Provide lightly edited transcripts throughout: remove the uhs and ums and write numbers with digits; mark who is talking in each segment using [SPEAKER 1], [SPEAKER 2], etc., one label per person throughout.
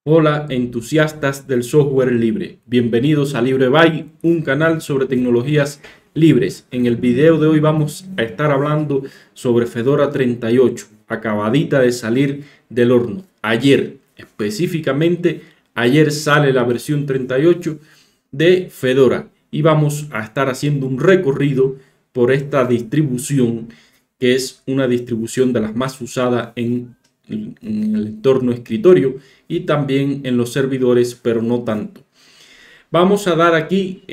[SPEAKER 1] Hola entusiastas del software libre, bienvenidos a LibreBay, un canal sobre tecnologías libres. En el video de hoy vamos a estar hablando sobre Fedora 38, acabadita de salir del horno. Ayer, específicamente, ayer sale la versión 38 de Fedora y vamos a estar haciendo un recorrido por esta distribución que es una distribución de las más usadas en el entorno escritorio y también en los servidores, pero no tanto. Vamos a dar aquí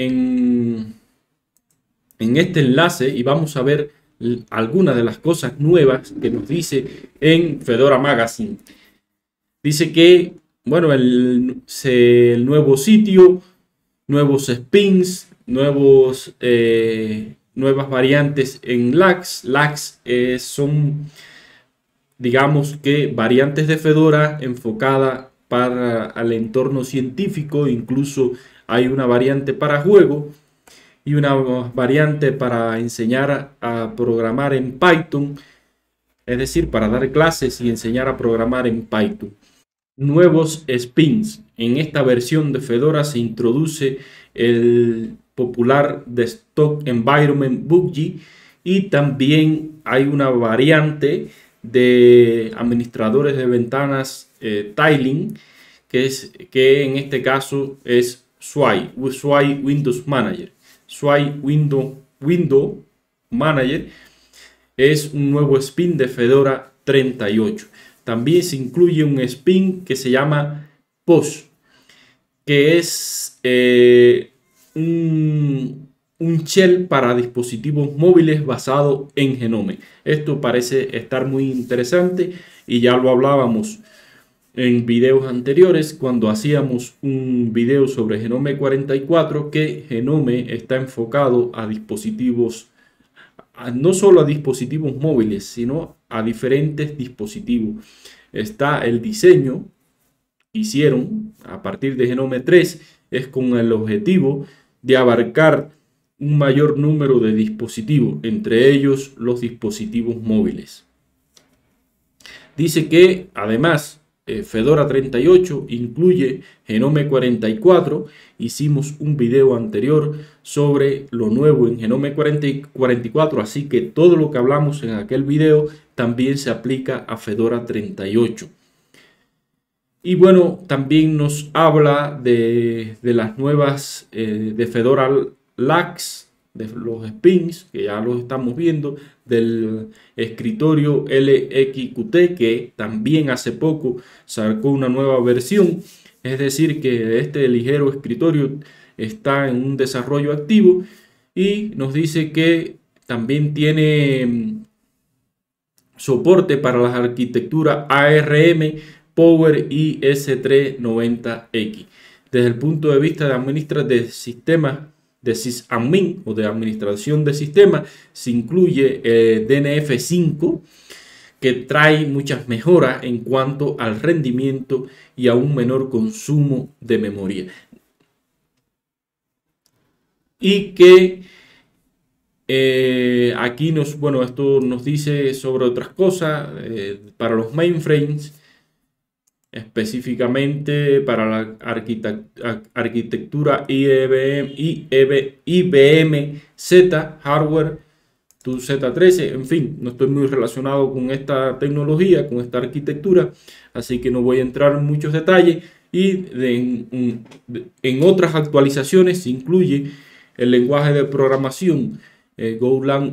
[SPEAKER 1] en este enlace y vamos a ver algunas de las cosas nuevas que nos dice en Fedora Magazine. Dice que, bueno, el nuevo sitio, nuevos spins, nuevas variantes en LAX. LAX son, digamos que, variantes de Fedora enfocada para el entorno científico. Incluso hay una variante para juego y una variante para enseñar a programar en Python, es decir, para dar clases y enseñar a programar en Python. Nuevos spins. En esta versión de Fedora se introduce el popular Desktop Environment Budgie y también hay una variante de administradores de ventanas tiling que en este caso es SWI Windows Manager. SWI Window Manager es un nuevo spin de Fedora 38. También se incluye un spin que se llama POS, que es un shell para dispositivos móviles basado en Genome. Esto parece estar muy interesante y ya lo hablábamos en videos anteriores cuando hacíamos un video sobre Genome 44, que Genome está enfocado a dispositivos, no solo a dispositivos móviles, sino a diferentes dispositivos. Está el diseño que hicieron a partir de Genome 3, es con el objetivo de abarcar un mayor número de dispositivos, entre ellos los dispositivos móviles. Dice que además Fedora 38 incluye Genome 44. Hicimos un video anterior sobre lo nuevo en Genome 44, así que todo lo que hablamos en aquel video también se aplica a Fedora 38. Y bueno, también nos habla de las nuevas de Fedora LAX, de los spins, que ya los estamos viendo, del escritorio LXQT, que también hace poco sacó una nueva versión. Es decir, que este ligero escritorio está en un desarrollo activo y nos dice que también tiene soporte para las arquitecturas ARM, Power y S390X. Desde el punto de vista de administración de sistemas, de sysadmin o de administración de sistemas, se incluye DNF5, que trae muchas mejoras en cuanto al rendimiento y a un menor consumo de memoria. Y que aquí esto nos dice sobre otras cosas para los mainframes, específicamente para la arquitectura IBM Z Hardware tu Z13. En fin, no estoy muy relacionado con esta tecnología, con esta arquitectura, así que no voy a entrar en muchos detalles. Y en otras actualizaciones se incluye el lenguaje de programación Golang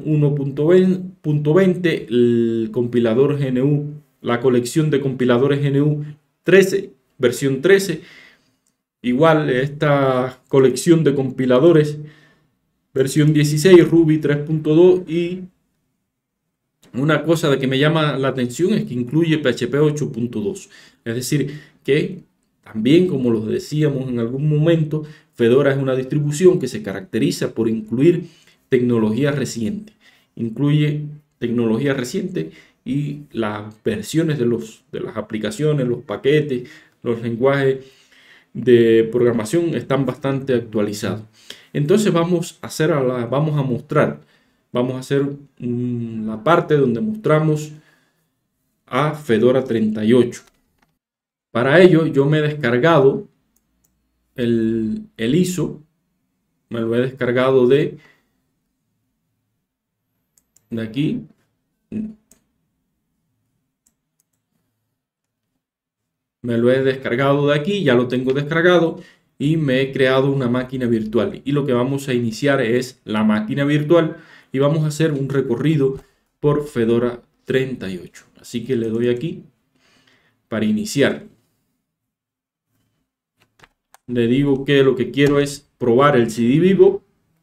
[SPEAKER 1] 1.20, el compilador GNU, la colección de compiladores GNU 13, versión 13. Igual esta colección de compiladores versión 16, Ruby 3.2. Y una cosa de que me llama la atención es que incluye PHP 8.2. Es decir, que también, como lo decíamos en algún momento, Fedora es una distribución que se caracteriza por incluir tecnología reciente. Incluye tecnología reciente y las versiones de las aplicaciones, los paquetes, los lenguajes de programación están bastante actualizados. Entonces vamos a hacer la parte donde mostramos a Fedora 38. Para ello yo me he descargado el ISO, me lo he descargado de aquí. Me lo he descargado de aquí, ya lo tengo descargado y me he creado una máquina virtual. Y lo que vamos a iniciar es la máquina virtual y vamos a hacer un recorrido por Fedora 38. Así que le doy aquí para iniciar. Le digo que lo que quiero es probar el CD vivo.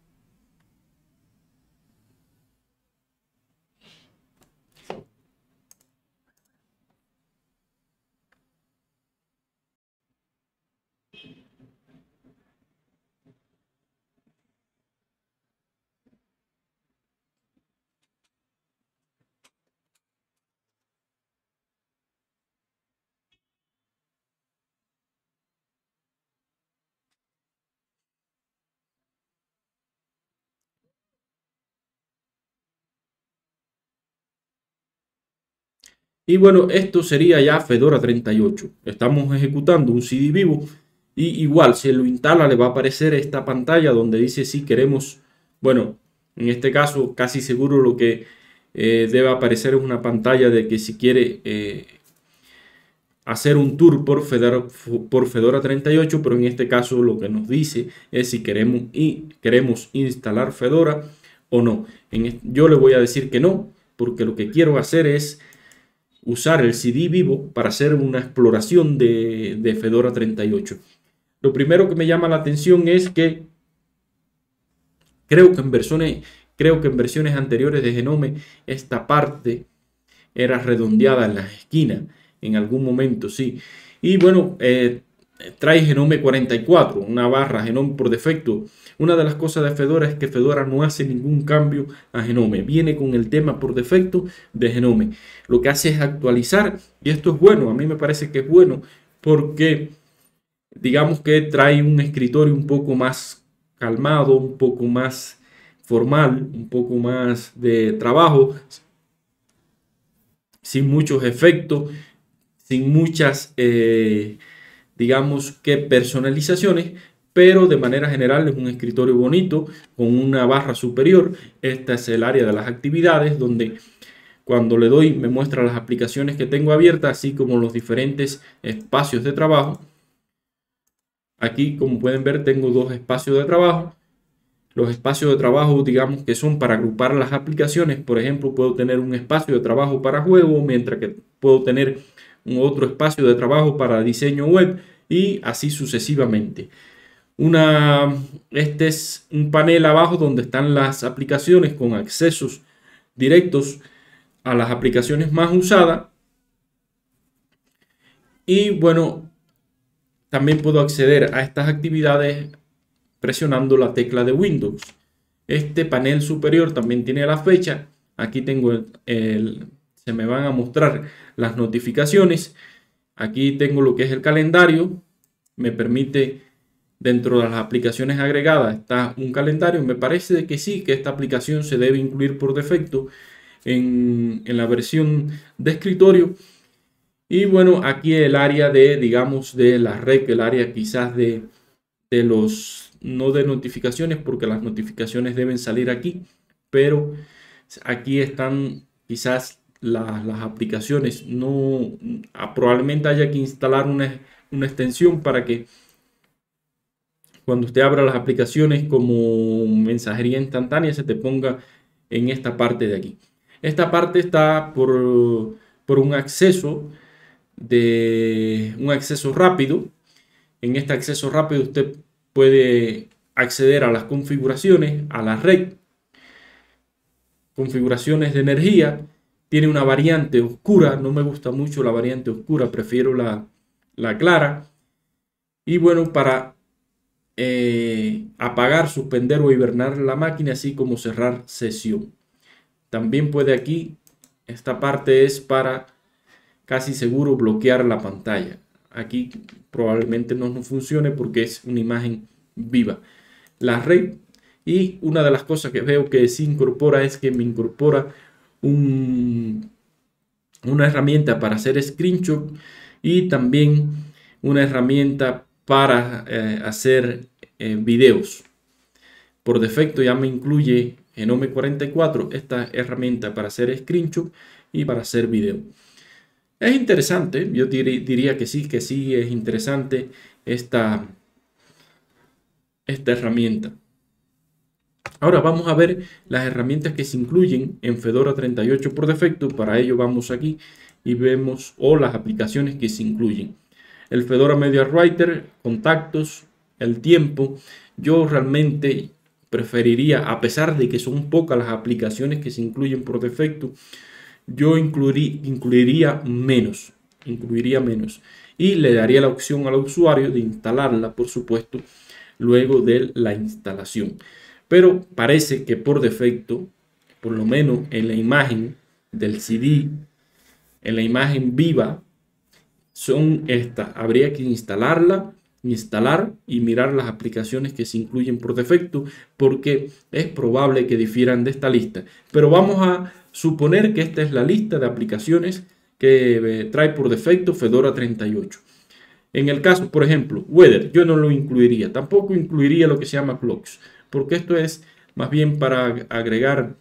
[SPEAKER 1] Y bueno, esto sería ya Fedora 38. Estamos ejecutando un CD vivo y igual si lo instala le va a aparecer esta pantalla donde dice si queremos, bueno, en este caso casi seguro lo que debe aparecer es una pantalla de que si quiere hacer un tour por Fedora 38, pero en este caso lo que nos dice es si queremos instalar Fedora o no. Yo le voy a decir que no, porque lo que quiero hacer es usar el CD vivo para hacer una exploración de Fedora 38. Lo primero que me llama la atención es que creo que en versiones anteriores de Genome esta parte era redondeada en las esquinas, en algún momento sí. Y bueno, trae Genome 44, una barra Genome por defecto. Una de las cosas de Fedora es que Fedora no hace ningún cambio a Genome. Viene con el tema por defecto de Genome. Lo que hace es actualizar y esto es bueno. A mí me parece que es bueno porque digamos que trae un escritorio un poco más calmado, un poco más formal, un poco más de trabajo, sin muchos efectos, sin muchas, digamos que personalizaciones, pero de manera general es un escritorio bonito con una barra superior. Esta es el área de las actividades donde cuando le doy me muestra las aplicaciones que tengo abiertas, así como los diferentes espacios de trabajo. Aquí, como pueden ver, tengo dos espacios de trabajo. Los espacios de trabajo, digamos que son para agrupar las aplicaciones. Por ejemplo, puedo tener un espacio de trabajo para juego, mientras que puedo tener otro espacio de trabajo para diseño web y así sucesivamente. Este es un panel abajo donde están las aplicaciones con accesos directos a las aplicaciones más usadas. Y bueno, también puedo acceder a estas actividades presionando la tecla de Windows. Este panel superior también tiene la fecha. Aquí tengo se me van a mostrar las notificaciones. Aquí tengo lo que es el calendario. Me permite, dentro de las aplicaciones agregadas, está un calendario. Me parece que sí, que esta aplicación se debe incluir por defecto en la versión de escritorio. Y bueno, aquí el área de, digamos, de la red, el área quizás de los, no de notificaciones, porque las notificaciones deben salir aquí, pero aquí están quizás las aplicaciones. No, probablemente haya que instalar una extensión para que cuando usted abra las aplicaciones como mensajería instantánea se te ponga en esta parte de aquí. Esta parte está por un acceso rápido. En este acceso rápido usted puede acceder a las configuraciones, a la red, configuraciones de energía. Tiene una variante oscura, no me gusta mucho la variante oscura, prefiero la clara. Y bueno, para apagar, suspender o hibernar la máquina, así como cerrar sesión. También puede aquí, esta parte es para casi seguro bloquear la pantalla. Aquí probablemente no funcione porque es una imagen viva. La red, y una de las cosas que veo que se incorpora es que me incorpora una herramienta para hacer screenshot y también una herramienta para hacer videos. Por defecto ya me incluye Genome 44, esta herramienta para hacer screenshot y para hacer video. Es interesante, yo diría que sí es interesante esta herramienta. Ahora vamos a ver las herramientas que se incluyen en Fedora 38 por defecto. Para ello vamos aquí y vemos las aplicaciones que se incluyen. El Fedora Media Writer, contactos, el tiempo. Yo realmente preferiría, a pesar de que son pocas las aplicaciones que se incluyen por defecto, yo incluiría menos y le daría la opción al usuario de instalarla, por supuesto, luego de la instalación. Pero parece que por defecto, por lo menos en la imagen del CD, en la imagen viva, son estas. Habría que instalar y mirar las aplicaciones que se incluyen por defecto, porque es probable que difieran de esta lista. Pero vamos a suponer que esta es la lista de aplicaciones que trae por defecto Fedora 38. En el caso, por ejemplo, Weather, yo no lo incluiría. Tampoco incluiría lo que se llama Clocks, porque esto es más bien para agregar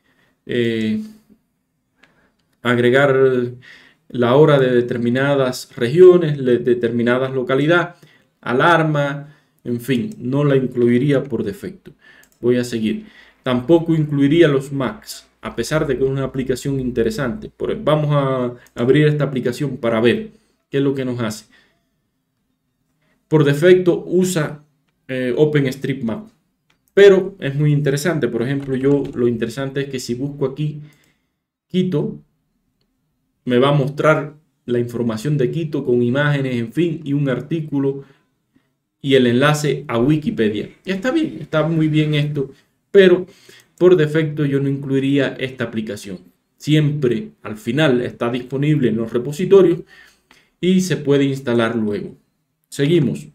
[SPEAKER 1] la hora de determinadas regiones, de determinadas localidades, alarma, en fin, no la incluiría por defecto. Voy a seguir. Tampoco incluiría los Macs, a pesar de que es una aplicación interesante. Vamos a abrir esta aplicación para ver qué es lo que nos hace. Por defecto usa OpenStreetMap, pero es muy interesante. Por ejemplo, lo interesante es que si busco aquí Quito, me va a mostrar la información de Quito con imágenes, en fin, y un artículo y el enlace a Wikipedia. Y está bien, está muy bien esto, pero por defecto yo no incluiría esta aplicación. Siempre al final está disponible en los repositorios y se puede instalar luego. Seguimos.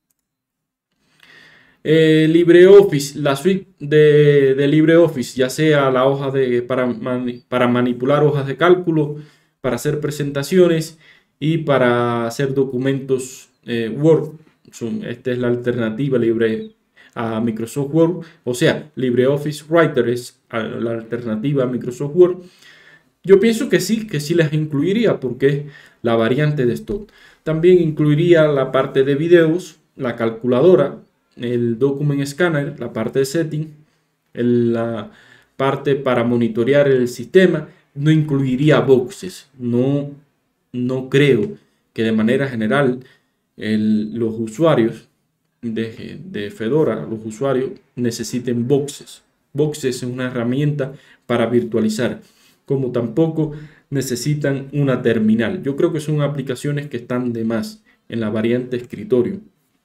[SPEAKER 1] LibreOffice, la suite de LibreOffice, ya sea la hoja para manipular hojas de cálculo, para hacer presentaciones y para hacer documentos Word. Esta es la alternativa libre a Microsoft Word. O sea, LibreOffice Writer es la alternativa a Microsoft Word. Yo pienso que sí las incluiría porque es la variante de stock. También incluiría la parte de videos, la calculadora, el Document Scanner, la parte de setting, la parte para monitorear el sistema. No incluiría boxes. No creo que de manera general los usuarios de Fedora, los usuarios necesiten boxes. Boxes es una herramienta para virtualizar, como tampoco necesitan una terminal. Yo creo que son aplicaciones que están de más en la variante escritorio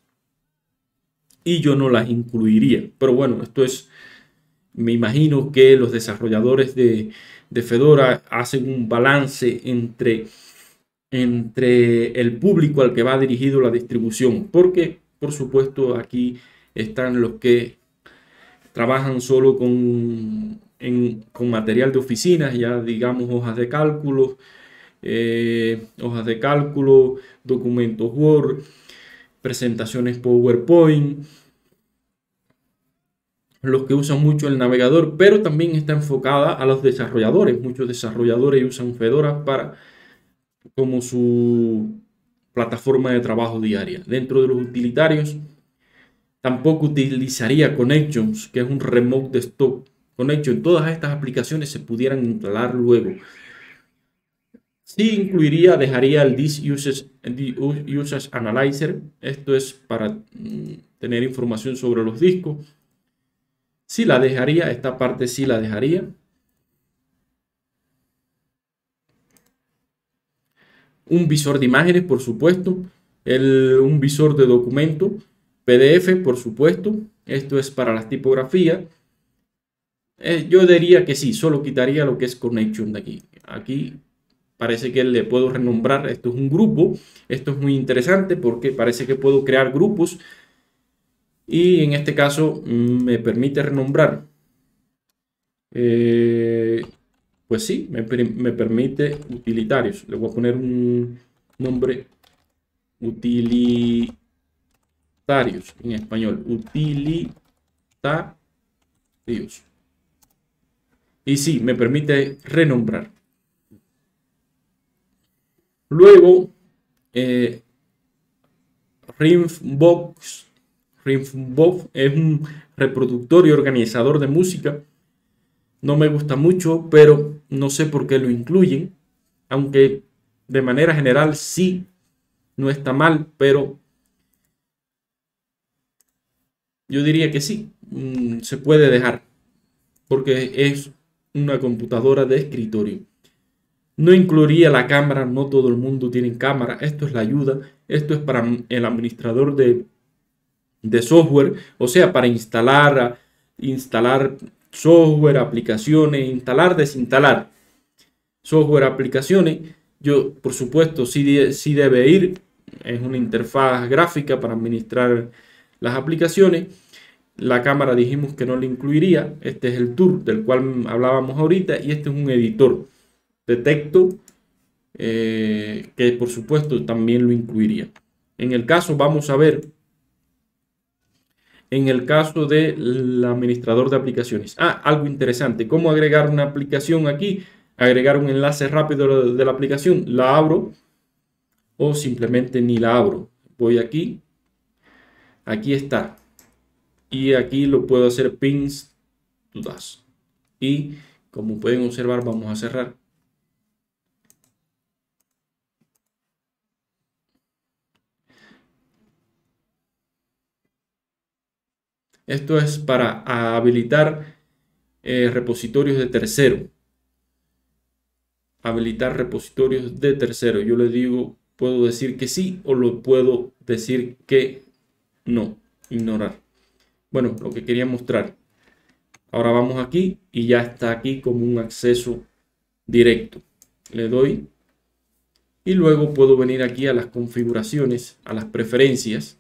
[SPEAKER 1] y yo no las incluiría. Pero bueno, esto es, me imagino que los desarrolladores de Fedora hacen un balance entre el público al que va dirigido la distribución, porque por supuesto aquí están los que trabajan solo con material de oficinas, ya digamos hojas de cálculo, documentos Word, presentaciones PowerPoint, los que usan mucho el navegador, pero también está enfocada a los desarrolladores. Muchos desarrolladores usan Fedora como su plataforma de trabajo diaria. Dentro de los utilitarios, tampoco utilizaría Connections, que es un remote desktop. Connection, todas estas aplicaciones se pudieran instalar luego. Sí incluiría, dejaría el Disk Usage Analyzer. Esto es para tener información sobre los discos. Sí la dejaría, esta parte sí la dejaría. Un visor de imágenes, por supuesto. Un visor de documento. PDF, por supuesto. Esto es para las tipografías. Yo diría que sí, solo quitaría lo que es Connection de aquí. Aquí parece que le puedo renombrar. Esto es un grupo. Esto es muy interesante porque parece que puedo crear grupos. Y en este caso me permite renombrar. Pues sí, me permite utilitarios. Le voy a poner un nombre utilitarios en español, utilitarios. Y sí, me permite renombrar. Luego, Rimbox es un reproductor y organizador de música. No me gusta mucho, pero no sé por qué lo incluyen. Aunque de manera general sí, no está mal, pero yo diría que sí, se puede dejar, porque es una computadora de escritorio. No incluiría la cámara, no todo el mundo tiene cámara. Esto es la ayuda, esto es para el administrador de software, o sea, para instalar software, aplicaciones, instalar, desinstalar software, aplicaciones. Yo, por supuesto, sí debe ir. Es una interfaz gráfica para administrar las aplicaciones. La cámara dijimos que no la incluiría. Este es el tool del cual hablábamos ahorita y este es un editor de texto que por supuesto también lo incluiría. En el caso, vamos a ver, en el caso del administrador de aplicaciones. Algo interesante, ¿cómo agregar una aplicación aquí? Agregar un enlace rápido de la aplicación, la abro o simplemente ni la abro. Voy aquí está. Y aquí lo puedo hacer pins to dash. Y como pueden observar, vamos a cerrar. Esto es para habilitar repositorios de tercero. Habilitar repositorios de tercero. Yo le digo, puedo decir que sí o lo puedo decir que no. Ignorar. Bueno, lo que quería mostrar. Ahora vamos aquí y ya está aquí como un acceso directo. Le doy y luego puedo venir aquí a las configuraciones, a las preferencias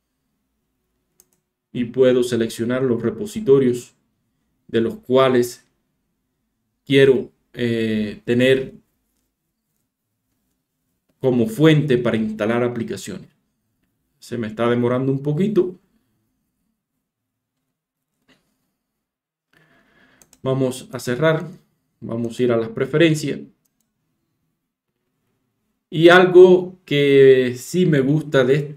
[SPEAKER 1] y puedo seleccionar los repositorios de los cuales quiero tener como fuente para instalar aplicaciones. Se me está demorando un poquito. Vamos a cerrar. Vamos a ir a las preferencias. Y algo que sí me gusta de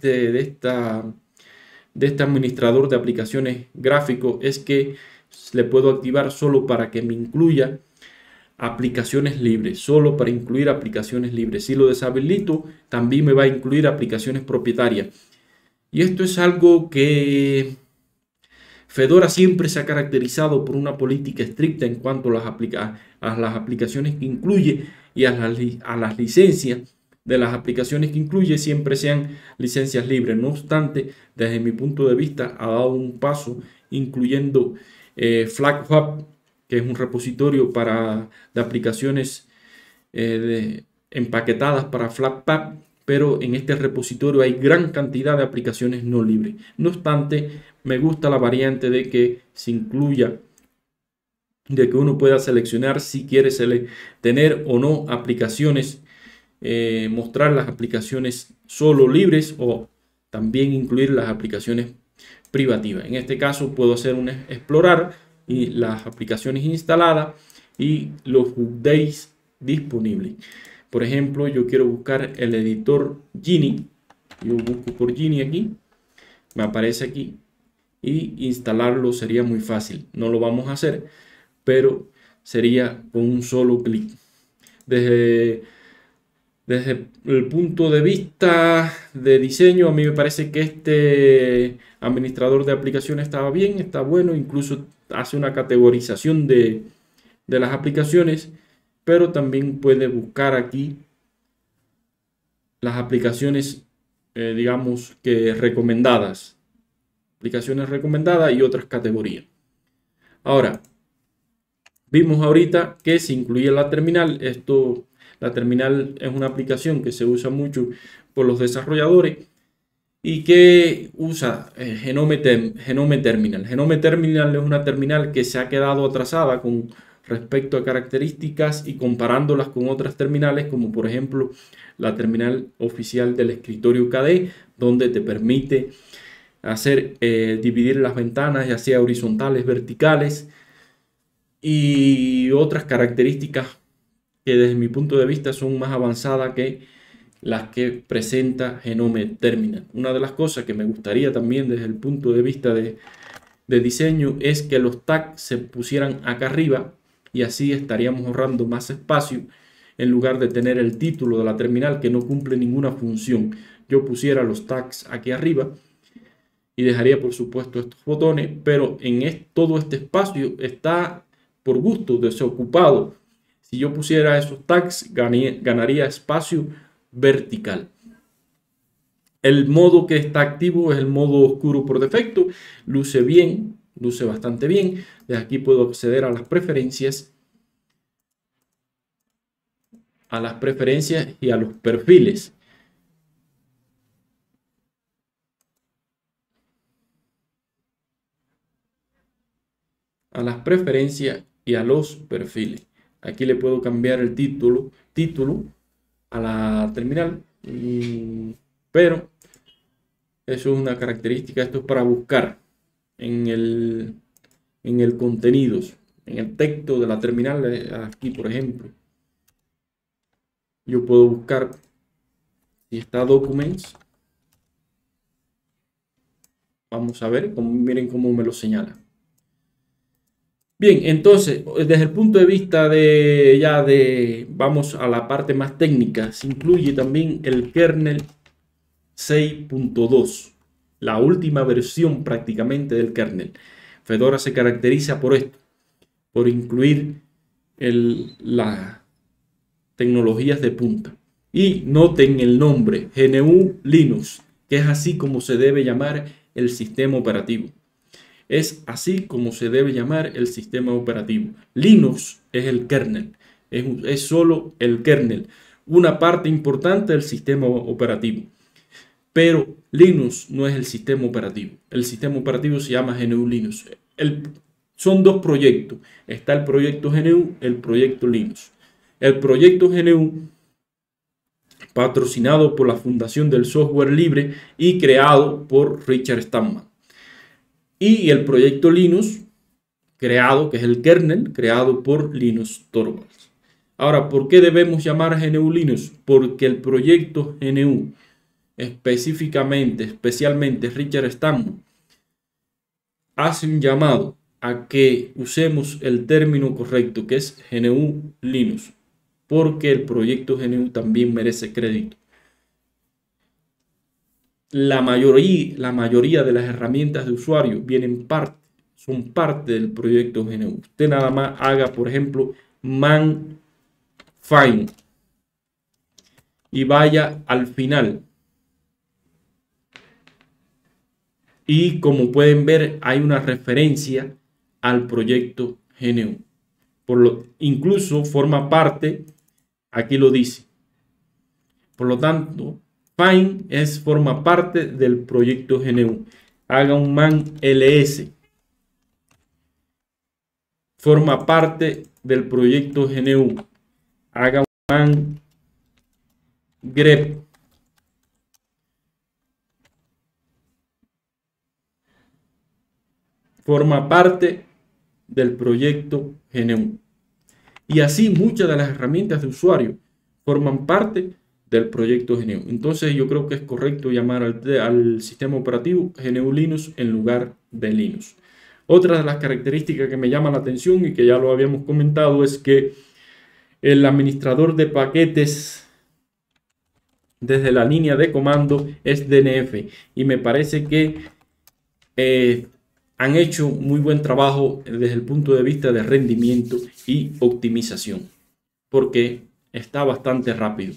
[SPEAKER 1] este administrador de aplicaciones gráfico es que le puedo activar solo para que me incluya aplicaciones libres, solo para incluir aplicaciones libres. Si lo deshabilito, también me va a incluir aplicaciones propietarias. Y esto es algo que Fedora siempre se ha caracterizado por una política estricta en cuanto a las aplicaciones que incluye y a las licencias de las aplicaciones que incluye, siempre sean licencias libres. No obstante, desde mi punto de vista, ha dado un paso incluyendo FlatHub, que es un repositorio de aplicaciones empaquetadas para Flatpak, pero en este repositorio hay gran cantidad de aplicaciones no libres. No obstante, me gusta la variante de que se incluya, de que uno pueda seleccionar si quiere tener o no aplicaciones, mostrar las aplicaciones solo libres o también incluir las aplicaciones privativas. En este caso puedo hacer un explorar y las aplicaciones instaladas y los updates disponibles. Por ejemplo, yo quiero buscar el editor Geany. Yo busco por Geany aquí. Me aparece aquí. Y instalarlo sería muy fácil. No lo vamos a hacer, pero sería con un solo clic. Desde el punto de vista de diseño, a mí me parece que este administrador de aplicaciones estaba bien, está bueno. Incluso hace una categorización de las aplicaciones, pero también puede buscar aquí las aplicaciones, digamos que recomendadas. Aplicaciones recomendadas y otras categorías. Ahora, vimos ahorita que se incluye la terminal. La terminal es una aplicación que se usa mucho por los desarrolladores y que usa Genome Terminal. Genome Terminal es una terminal que se ha quedado atrasada con respecto a características y comparándolas con otras terminales, como por ejemplo la terminal oficial del escritorio KDE, donde te permite dividir las ventanas, ya sea horizontales, verticales, y otras características que desde mi punto de vista son más avanzadas que las que presenta Genome Terminal. Una de las cosas que me gustaría también desde el punto de vista de diseño es que los tags se pusieran acá arriba, y así estaríamos ahorrando más espacio en lugar de tener el título de la terminal que no cumple ninguna función. Yo pusiera los tags aquí arriba y dejaría por supuesto estos botones, pero todo este espacio está por gusto desocupado. Si yo pusiera esos tags, ganaría espacio vertical. El modo que está activo es el modo oscuro por defecto. Luce bien, luce bastante bien. Desde aquí puedo acceder a las preferencias y a los perfiles. A las preferencias y a los perfiles. Aquí le puedo cambiar el título a la terminal, pero eso es una característica. Esto es para buscar en el contenidos, en el texto de la terminal. Aquí, por ejemplo, yo puedo buscar si está Documents. Vamos a ver, miren cómo me lo señala. Bien, entonces, desde el punto de vista vamos a la parte más técnica, se incluye también el kernel 6.2, la última versión prácticamente del kernel. Fedora se caracteriza por esto, por incluir las tecnologías de punta. Y noten el nombre, GNU Linux, que es así como se debe llamar el sistema operativo. Es así como se debe llamar el sistema operativo. Linux es el kernel, es solo el kernel, una parte importante del sistema operativo. Pero Linux no es el sistema operativo. El sistema operativo se llama GNU Linux. Son dos proyectos. Está el proyecto GNU, el proyecto Linux. El proyecto GNU, patrocinado por la Fundación del Software Libre y creado por Richard Stallman. Y el proyecto Linux, que es el kernel, creado por Linus Torvalds. Ahora, ¿por qué debemos llamar GNU Linux? Porque el proyecto GNU, especialmente Richard Stallman, hace un llamado a que usemos el término correcto, que es GNU Linux, porque el proyecto GNU también merece crédito. La mayoría de las herramientas de usuario son parte del proyecto GNU. Usted nada más haga, por ejemplo, man find y vaya al final. Y como pueden ver, hay una referencia al proyecto GNU. Incluso forma parte, aquí lo dice. Por lo tanto, find forma parte del proyecto GNU. Haga un man ls. Forma parte del proyecto GNU. Haga un man grep. Forma parte del proyecto GNU. Y así muchas de las herramientas de usuario forman parte del proyecto GNU. Entonces yo creo que es correcto llamar al sistema operativo GNU Linux en lugar de Linux. Otra de las características que me llama la atención y que ya lo habíamos comentado es que el administrador de paquetes desde la línea de comando es DNF, y me parece que han hecho muy buen trabajo desde el punto de vista de rendimiento y optimización, porque está bastante rápido.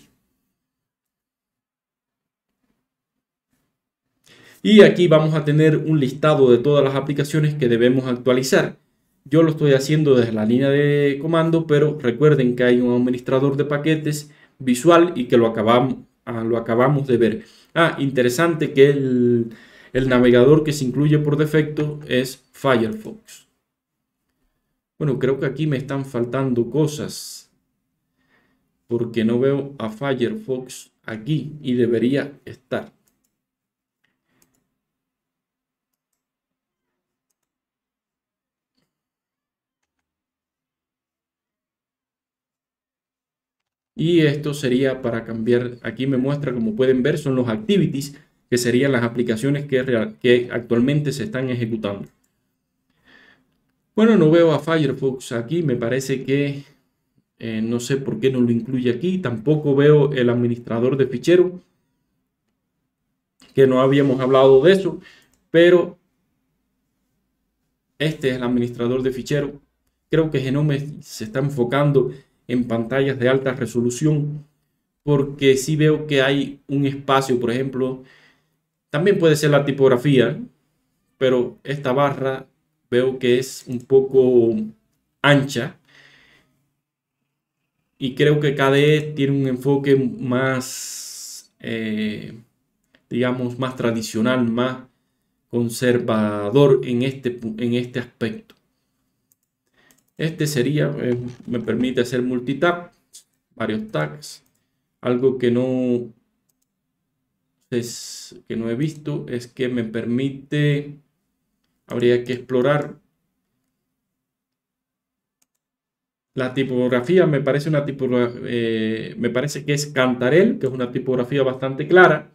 [SPEAKER 1] Y aquí vamos a tener un listado de todas las aplicaciones que debemos actualizar. Yo lo estoy haciendo desde la línea de comando, pero recuerden que hay un administrador de paquetes visual y que lo acabamos de ver. Interesante que el navegador que se incluye por defecto es Firefox. Bueno, creo que aquí me están faltando cosas porque no veo a Firefox aquí y debería estar. Y esto sería para cambiar, aquí me muestra, como pueden ver, son los activities, que serían las aplicaciones que actualmente se están ejecutando. Bueno, no veo a Firefox aquí, me parece que no sé por qué no lo incluye aquí. Tampoco veo el administrador de ficheros, que no habíamos hablado de eso, pero este es el administrador de ficheros. Creo que Genome se está enfocando en pantallas de alta resolución, porque sí veo que hay un espacio, por ejemplo, también puede ser la tipografía, pero esta barra veo que es un poco ancha y creo que KDE tiene un enfoque más, digamos, más tradicional, más conservador en este aspecto. Este sería, me permite hacer multitap, varios tags. Algo que no he visto es que me permite, habría que explorar la tipografía. Me parece me parece que es Cantarel, que es una tipografía bastante clara.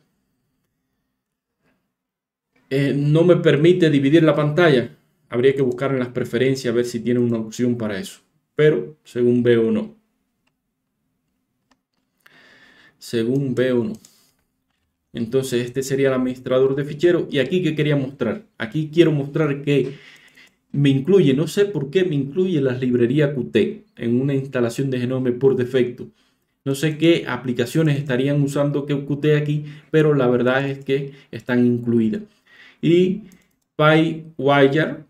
[SPEAKER 1] No me permite dividir la pantalla. Habría que buscar en las preferencias a ver si tiene una opción para eso. Pero según veo no. Según veo no. Entonces este sería el administrador de ficheros. Y aquí, ¿qué quería mostrar? Aquí quiero mostrar que me incluye, no sé por qué me incluye la librería Qt en una instalación de Genome por defecto. No sé qué aplicaciones estarían usando Qt aquí, pero la verdad es que están incluidas. Y PyWire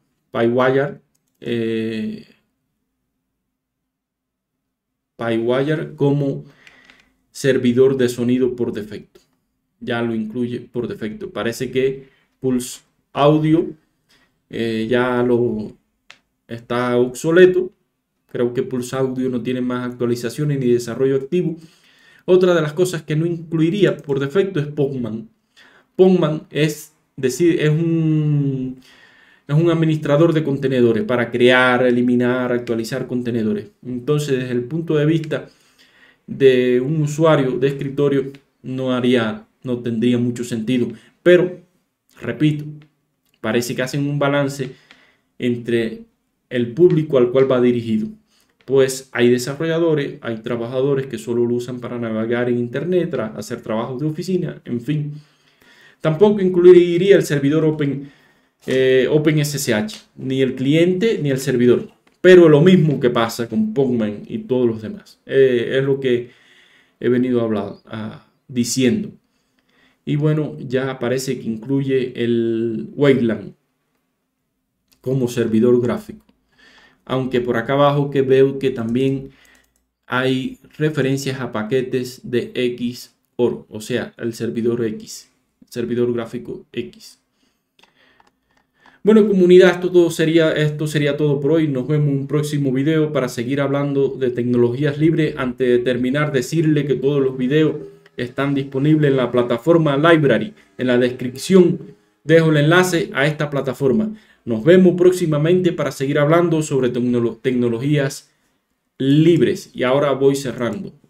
[SPEAKER 1] como servidor de sonido por defecto. Ya lo incluye por defecto. Parece que Pulse Audio ya lo está obsoleto. Creo que Pulse Audio no tiene más actualizaciones ni desarrollo activo. Otra de las cosas que no incluiría por defecto es Postman. Postman es decir, es un administrador de contenedores para crear, eliminar, actualizar contenedores. Entonces, desde el punto de vista de un usuario de escritorio, no tendría mucho sentido. Pero, repito, parece que hacen un balance entre el público al cual va dirigido. Pues hay desarrolladores, hay trabajadores que solo lo usan para navegar en internet, hacer trabajos de oficina, en fin. Tampoco incluiría el servidor OpenSSH, ni el cliente ni el servidor. Pero lo mismo que pasa con Postman y todos los demás. Es lo que he venido diciendo. Y bueno, ya parece que incluye el Wayland como servidor gráfico. Aunque por acá abajo que veo que también hay referencias a paquetes de XOR, o sea, el servidor X. Servidor gráfico X. Bueno, comunidad, esto sería todo por hoy. Nos vemos en un próximo video para seguir hablando de tecnologías libres. Antes de terminar, decirle que todos los videos están disponibles en la plataforma Library. En la descripción dejo el enlace a esta plataforma. Nos vemos próximamente para seguir hablando sobre tecnologías libres. Y ahora voy cerrando.